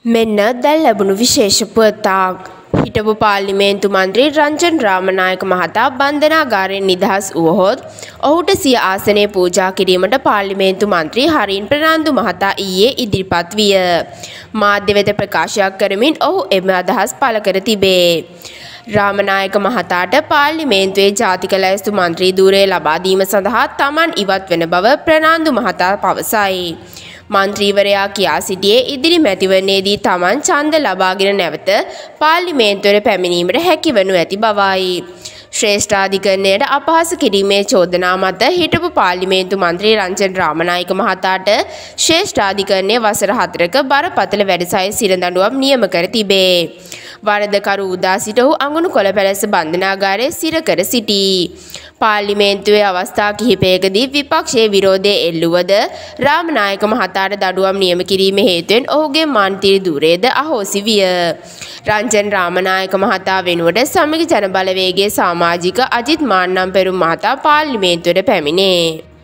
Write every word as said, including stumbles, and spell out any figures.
මෙන්න දැන් ලැබුණු විශේෂ පුවතක්. හිටපු පාර්ලිමේන්තු මන්ත්‍රී රංජන් රාමනායක මහතා බන්ධනාගාරයෙන් නිදහස් වුවහොත් ඔහුට සිය ආසනය පූජා කිරීමට පාර්ලිමේන්තු මන්ත්‍රී හරින් ප්‍රනාන්දු මහතා ඊයේ ඉදිරිපත් විය. මාධ්‍ය වෙත ප්‍රකාශයක් කරමින් ඔහු එම අදහස් පළ කර තිබේ. රාමනායක මහතාට පාර්ලිමේන්තුවේ ජාතික ලැයිස්තු මන්ත්‍රී ධූරය ලබා දීම සඳහා තමන් ඉවත් වන බව ප්‍රනාන්දු මහතා පවසයි. මන්ත්‍රීවරයා කියා සිටියේ ඉදිරි මැතිවරණයේදී තමන් ඡන්ද ලබාගෙන නැවත පාර්ලිමේන්තුවට පැමිණීමට හැකිවනු ඇති බවයි. ශ්‍රේෂ්ඨාධිකරණයට අපහාස කිරීමේ චෝදනා මත හිටපු පාර්ලිමේන්තු මන්ත්‍රී රංජන් රාමනායක මහතාට ශ්‍රේෂ්ඨාධිකරණයේ වසර හතරක බරපතල වැඩසටහන් සිරදඬුවම් නියම කර තිබේ. වරදකරු උදා සිට ඔහු අඟුණු කොළ පැලැස්ස බන්ධනාගාරයේ සිර කර සිටී. පාර්ලිමේන්තුවේ අවස්ථා කිහිපයකදී විපක්ෂයේ විරෝධය එල්ලුවද රාමනායක මහතාට දඬුවම් නියම කිරීම හේතුවෙන් ඔහුගේ මන්ත්‍රී ධූරයද අහෝසි විය. රංජන් රාමනායක මහතා වෙනුවට සමගි ජන බලවේගයේ සමාජික අජිත් මාන්නම් පෙරුම් මහතා පාර්ලිමේන්තුවට පැමිණේ.